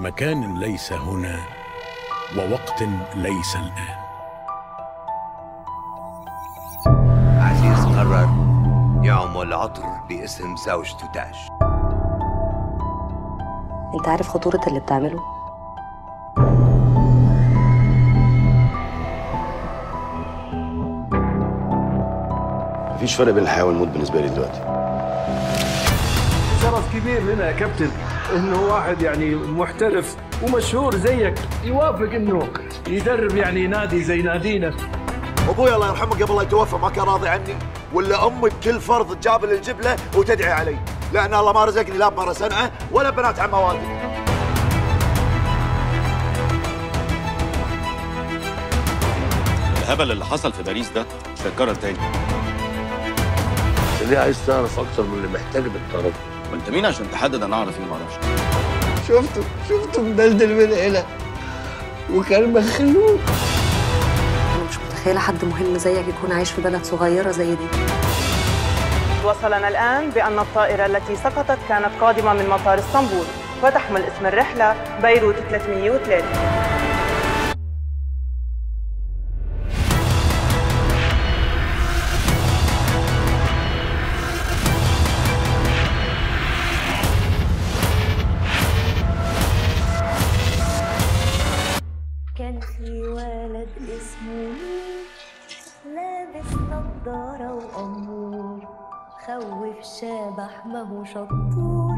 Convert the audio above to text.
مكان ليس هنا ووقت ليس الآن. عزيز قرر يعمل عطر باسم زوجته تاج. انت عارف خطورة اللي بتعمله؟ مفيش فرق بين الحياة والموت بالنسبة لي دلوقتي. شرف كبير لنا يا كابتن انه واحد يعني محترف ومشهور زيك يوافق انه يدرب يعني نادي زي نادينا. ابوي الله يرحمه قبل لا يتوفى ما كان راضي عني، ولا امي بكل فرض تجاب الجبله وتدعي علي، لان الله ما رزقني لا بمره صنعه ولا بنات عم والدي. الهبل اللي حصل في باريس ده مش هيتكرر تاني. ليه عايز تعرف اكتر من اللي محتاج بالطرف؟ وانت مين عشان تحدد انا اعرف ايه ما اعرفش؟ شفته مدلدل من هنا وكان مخلوق. انا مش متخيلة حد مهم زيك يكون عايش في بلد صغيرة زي دي. وصلنا الآن بأن الطائرة التي سقطت كانت قادمة من مطار اسطنبول وتحمل اسم الرحلة بيروت 303. كان في ولد اسمه لابس نضارة وأمور خوف شبح ما هو شطور.